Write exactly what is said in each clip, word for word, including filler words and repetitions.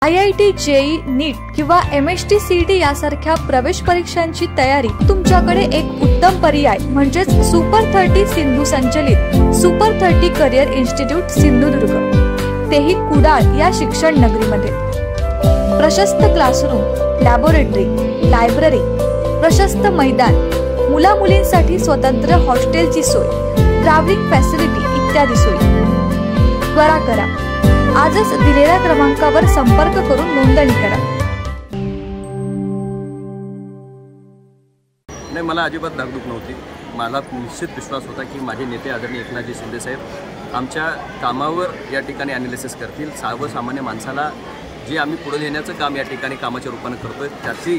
I I T, JEE, NEET किंवा M S T C T यासारख्या प्रवेश परीक्षांची तयारी तुमच्याकडे एक उत्तम पर्याय म्हणजेच सुपर थर्टी सिंधू संचलित super thirty career institute Sindhudurg, तेही कुडाळ या शिक्षण नगरीमध्ये। प्रशस्त क्लासरूम, लॅबोरेटरी, लायब्ररी, प्रशस्त मैदान, मुला मुलींसाठी स्वतंत्र हॉस्टेलची सोय, ट्रॅव्हलिंग फॅसिलिटी इत्यादी सोयी। त्वरा करा, आजच दिलेल्या क्रमांकावर संपर्क करून नोंदणी करा। नाही, मला अजिबात धाकधूक नव्हती। मला निश्चित विश्वास होता की माझे नेते आदरणीय एकनाथजी शिंदे साहेब आमच्या कामावर या ठिकाणी ॲनालिसिस करतील। सर्वसामान्य माणसाला जे आम्ही पुढे नेण्याचं काम या ठिकाणी कामाच्या रूपाने करतोय त्याची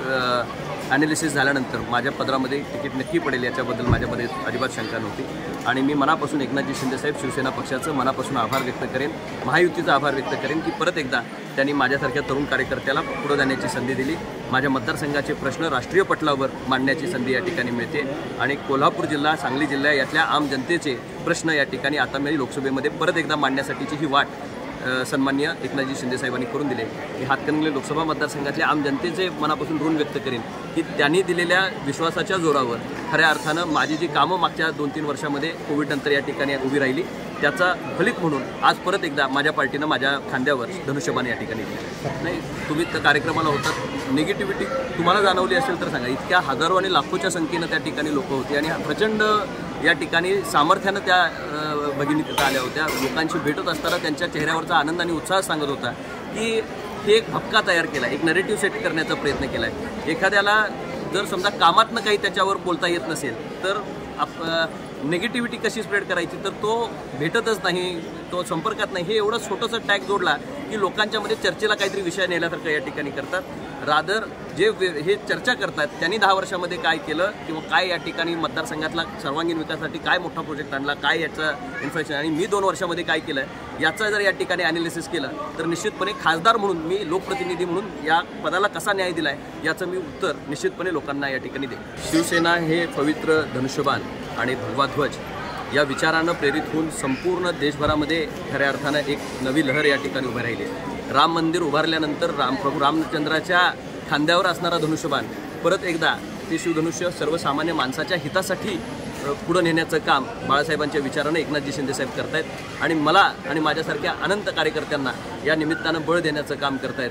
ॲनालिसिस झाल्यानंतर माझ्या पदरामध्ये तिकीट नक्की पडेल याच्याबद्दल माझ्यामध्ये अजिबात शंका नव्हती। आणि मी मनापासून एकनाथजी शिंदे साहेब शिवसेना पक्षाचं मनापासून आभार व्यक्त करेन, महायुतीचा आभार व्यक्त करेन की परत एकदा त्यांनी माझ्यासारख्या तरुण कार्यकर्त्याला पुढे जाण्याची संधी दिली। माझ्या मतदारसंघाचे प्रश्न राष्ट्रीय पटलावर मांडण्याची संधी या ठिकाणी मिळते आणि कोल्हापूर जिल्हा, सांगली जिल्हा यातल्या आम जनतेचे प्रश्न या ठिकाणी आता मी लोकसभेमध्ये परत एकदा मांडण्यासाठीची ही वाट सन्माननीय एकनाथजी शिंदे साहेबांनी करून दिले। मी हातकणंगले लोकसभा मतदारसंघातल्या आम जनतेचे मनापासून ऋण व्यक्त करेन की त्यांनी दिलेल्या विश्वासाच्या जोरावर खऱ्या अर्थानं माझी जी कामं मागच्या दोन तीन वर्षामध्ये कोविडनंतर या ठिकाणी उभी राहिली त्याचा फलित म्हणून आज परत एकदा माझ्या पार्टीनं माझ्या खांद्यावर धनुष्यबाण या ठिकाणी दिलं। नाही, तुम्ही त्या कार्यक्रमाला होतात, निगेटिव्हिटी तुम्हाला जाणवली असेल तर सांगा। इतक्या हजारो आणि लाखोच्या संख्येनं त्या ठिकाणी लोक होती आणि प्रचंड या ठिकाणी सामर्थ्यानं त्या भगिनी तिथं आल्या होत्या। लोकांशी भेटत असताना त्यांच्या चेहऱ्यावरचा आनंद आणि उत्साह सांगत होता की हे एक भपका तयार केला, एक नरेटिव्ह सेट करण्याचा प्रयत्न केला आहे। एखाद्याला जर समजा कामातनं काही त्याच्यावर बोलता येत नसेल तर आप निगेटिव्हिटी कशी स्प्रेड करायची, तर तो भेटतच नाही, तो संपर्कात नाही, हे एवढं छोटंसं टॅग जोडला की लोकांच्यामध्ये चर्चेला काहीतरी विषय नेल्यासारखं या ठिकाणी करतात। रादर जे हे चर्चा करतात त्यांनी दहा वर्षामध्ये काय केलं किंवा काय या ठिकाणी मतदारसंघातला सर्वांगीण विकासासाठी काय मोठा प्रोजेक्ट आणला, काय याचं इन्फ्रास्ट्रक्चर आणि मी दोन वर्षामध्ये काय केलं याचा जर या ठिकाणी ॲनालिसिस केलं तर निश्चितपणे खासदार म्हणून मी लोकप्रतिनिधी म्हणून या पदाला कसा न्याय दिला आहे याचं मी उत्तर निश्चितपणे लोकांना या ठिकाणी देईन। शिवसेना हे पवित्र धनुष्यबाण आणि भगवा ध्वज या विचारानं प्रेरित होऊन संपूर्ण देशभरामध्ये खऱ्या अर्थानं एक नवी लहर या ठिकाणी उभी राहिली। राम मंदिर उभारल्यानंतर राम प्रभू रामचंद्राच्या खांद्यावर असणारा धनुष्यबाण परत एकदा ते शिवधनुष्य सर्वसामान्य माणसाच्या हितासाठी पुढं नेण्याचं काम बाळासाहेबांच्या विचारानं एकनाथजी शिंदे साहेब करतायत आणि मला आणि माझ्यासारख्या अनंत कार्यकर्त्यांना या निमित्तानं बळ देण्याचं काम करतायत,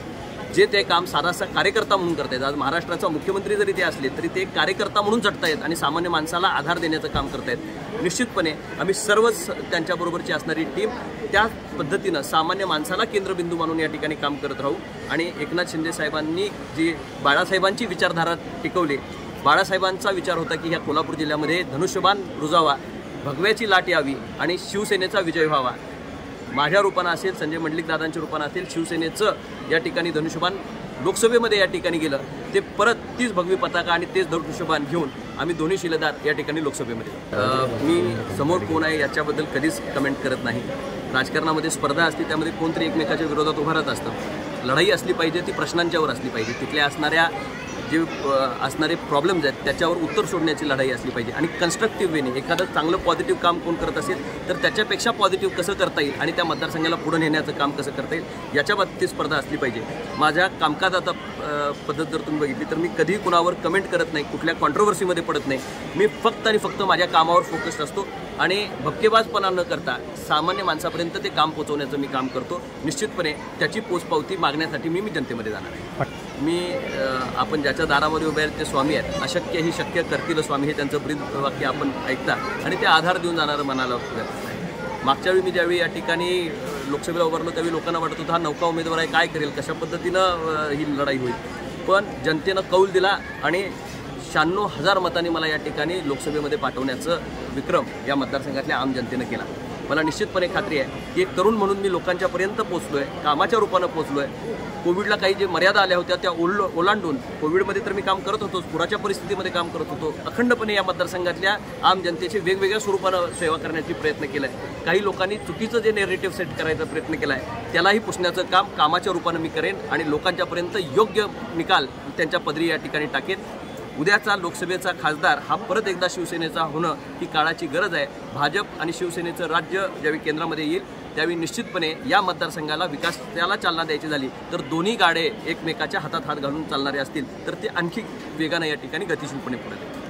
जे ते काम साधासा कार्यकर्ता म्हणून करतायत। आज महाराष्ट्राचा मुख्यमंत्री जरी ते असले तरी ते कार्यकर्ता म्हणून झटतायत आणि सामान्य माणसाला आधार देण्याचं काम करतायत। निश्चितपणे आम्ही सर्वच त्यांच्याबरोबरची असणारी टीम त्याच पद्धतीनं सामान्य माणसाला केंद्रबिंदू मानून या ठिकाणी काम करत राहू आणि एकनाथ शिंदे साहेबांनी जी बाळासाहेबांची विचारधारा टिकवली, बाळासाहेबांचा विचार होता की ह्या कोल्हापूर जिल्ह्यामध्ये धनुष्यबाण रुजावा, भगव्याची लाट यावी आणि शिवसेनेचा विजय व्हावा। माझ्या रूपानं असेल, संजय मंडलिक दादांच्या रूपानं असेल, शिवसेनेचं या ठिकाणी धनुष्यबाण लोकसभेमध्ये या ठिकाणी गेलं ते परत तीच भगवी पताका आणि तेच धनुष्यबाण घेऊन आम्ही दोन्ही शिलेदार या ठिकाणी लोकसभेमध्ये। मी समोर कोण आहे याच्याबद्दल कधीच कमेंट करत नाही। राजकारणामध्ये स्पर्धा असते, त्यामध्ये कोणतरी एकमेकाच्या विरोधात उभं राहत असतं। लढाई असली पाहिजे ती प्रश्नांच्यावर असली पाहिजे, तिथल्या असणाऱ्या जे असणारे प्रॉब्लेम्स आहेत त्याच्यावर उत्तर शोधण्याची लढाई असली पाहिजे आणि कन्स्ट्रक्टिव्ह वेने एखादं चांगलं पॉझिटिव्ह काम कोण करत असेल तर त्याच्यापेक्षा पॉझिटिव्ह कसं करता येईल आणि त्या मतदारसंघाला पुढे नेण्याचं काम कसं करता येईल याच्या बाबतीत स्पर्धा असली पाहिजे। माझ्या कामकाजाचा पद्धत जर तुम्ही बघितली तर मी कधीही कुणावर कमेंट करत नाही, कुठल्या कॉन्ट्रोवर्सीमध्ये पडत नाही। मी फक्त आणि फक्त माझ्या कामावर फोकस्ड असतो आणि भपकेबाजपणा न करता सामान्य माणसापर्यंत ते काम पोहोचवण्याचं मी काम करतो। निश्चितपणे त्याची पोचपावती मागण्यासाठी मी मी जनतेमध्ये जाणार आहे। मी आपण ज्याच्या दारामध्ये उभे आहेत ते स्वामी आहेत, अशक्य ही शक्य करतील स्वामी हे त्यांचं ब्रीद वाक्य आपण ऐकता आणि ते आधार देऊन जाणारं मनाला आहे। मागच्या वेळी मी ज्यावेळी या ठिकाणी लोकसभेला उभारलो त्यावेळी लोकांना वाटत होतं हा नौका उमेदवार आहे, काय करेल, कशा पद्धतीनं ही लढाई होईल, पण जनतेनं कौल दिला आणि शहाण्णव हजार मतांनी मला या ठिकाणी लोकसभेमध्ये पाठवण्याचं विक्रम या मतदारसंघातल्या आम जनतेनं केला। मला निश्चितपणे खात्री आहे की एक तरुण म्हणून मी लोकांच्यापर्यंत पोचलो आहे, कामाच्या रूपानं पोचलो आहे। कोविडला काही जे मर्यादा आल्या होत्या त्या ओल ओलांडून कोविडमध्ये तर मी काम करत होतोच, पुराच्या परिस्थितीमध्ये काम करत होतो, अखंडपणे या मतदारसंघातल्या आम जनतेचे वेगवेगळ्या स्वरूपानं सेवा करण्याची प्रयत्न केला आहे। काही लोकांनी चुकीचं जे नेरेटिव्ह सेट करायचा प्रयत्न केला आहे त्यालाही पुसण्याचं काम कामाच्या रूपानं मी करेन आणि लोकांच्यापर्यंत योग्य निकाल त्यांच्या पदरी या ठिकाणी टाकेन। उद्याचा लोकसभेचा खासदार हा परत एकदा शिवसेनेचा होणं ही काळाची गरज आहे। भाजप आणि शिवसेनेचं राज्य ज्यावेळी केंद्रामध्ये येईल त्यावेळी निश्चितपणे या मतदारसंघाला विकासाला चालना द्यायची झाली तर दोन्ही गाडे एकमेकाच्या हातात हात घालून चालणारे असतील तर ते आणखी वेगानं या ठिकाणी गतिशीलपणे पुढे